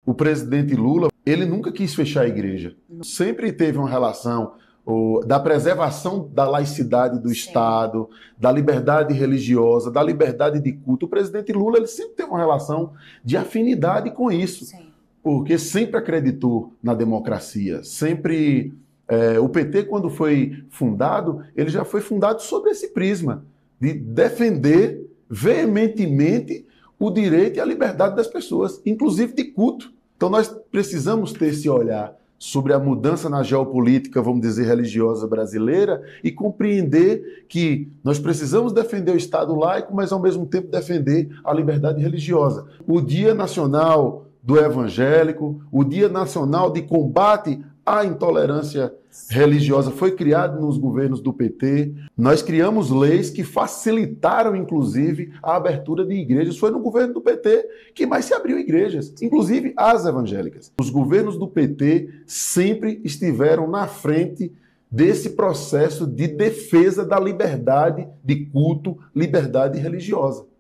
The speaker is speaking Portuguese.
o presidente Lula, ele nunca quis fechar a igreja. Sempre teve uma relação da preservação da laicidade do Estado, da liberdade religiosa, da liberdade de culto. O presidente Lula, ele sempre teve uma relação de afinidade com isso, porque sempre acreditou na democracia, sempre... o PT, quando foi fundado, ele já foi fundado sobre esse prisma de defender veementemente o direito e a liberdade das pessoas, inclusive de culto. Então nós precisamos ter esse olhar sobre a mudança na geopolítica, vamos dizer, religiosa brasileira e compreender que nós precisamos defender o Estado laico, mas ao mesmo tempo defender a liberdade religiosa. O Dia Nacional do Evangélico, o Dia Nacional de Combate à Intolerância Religiosa foi criado nos governos do PT. Nós criamos leis que facilitaram, inclusive, a abertura de igrejas. Foi no governo do PT que mais se abriu igrejas, inclusive as evangélicas. Os governos do PT sempre estiveram na frente desse processo de defesa da liberdade de culto, liberdade religiosa.